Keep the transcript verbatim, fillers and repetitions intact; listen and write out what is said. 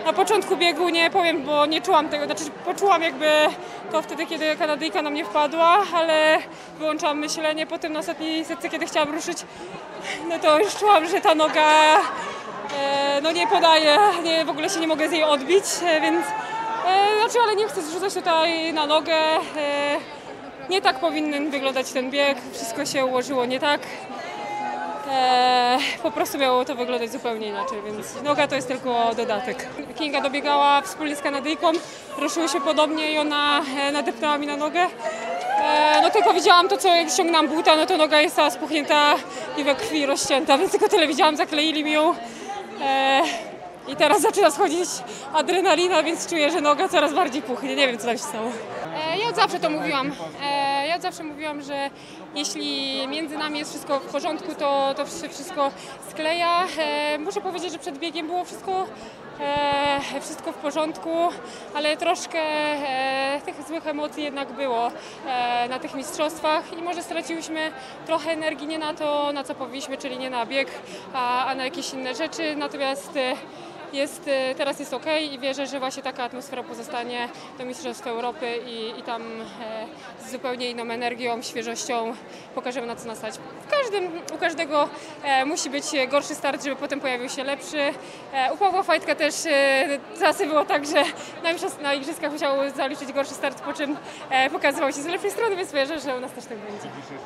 Na początku biegu nie powiem, bo nie czułam tego, znaczy poczułam jakby to wtedy, kiedy Kanadyjka na mnie wpadła, ale wyłączałam myślenie. Potem na ostatniej setce, kiedy chciałam ruszyć, no to już czułam, że ta noga e, no nie podaje, nie, w ogóle się nie mogę z niej odbić, e, więc e, znaczy, ale nie chcę zrzucać tutaj na nogę. E, nie tak powinien wyglądać ten bieg, wszystko się ułożyło nie tak. Eee, po prostu miało to wyglądać zupełnie inaczej, więc noga to jest tylko dodatek. Kinga dobiegała wspólnie z Kanadyjką, ruszyły się podobnie i ona e, nadepnęła mi na nogę. E, no tylko widziałam to, co jak ściągnęłam buta, no to noga jest cała spuchnięta i we krwi rozcięta, więc tylko tyle widziałam, zakleili mi ją. E, I teraz zaczyna schodzić adrenalina, więc czuję, że noga coraz bardziej puchnie. Nie wiem, co tam się stało. E, ja od zawsze to mówiłam. E, ja od zawsze mówiłam, że jeśli między nami jest wszystko w porządku, to, to się wszystko skleja. E, muszę powiedzieć, że przed biegiem było wszystko, e, wszystko w porządku, ale troszkę e, tych złych emocji jednak było e, na tych mistrzostwach i może straciłyśmy trochę energii nie na to, na co powinniśmy, czyli nie na bieg, a, a na jakieś inne rzeczy. Natomiast e, Jest, teraz jest ok i wierzę, że właśnie taka atmosfera pozostanie do Mistrzostw Europy i, i tam e, z zupełnie inną energią, świeżością pokażemy, na co nas stać. W każdym, u każdego e, musi być gorszy start, żeby potem pojawił się lepszy. E, u Pawła Fajtka też e, czasy było tak, że na, na igrzyskach musiał zaliczyć gorszy start, po czym e, pokazywał się z lepszej strony, więc wierzę, że u nas też tak będzie.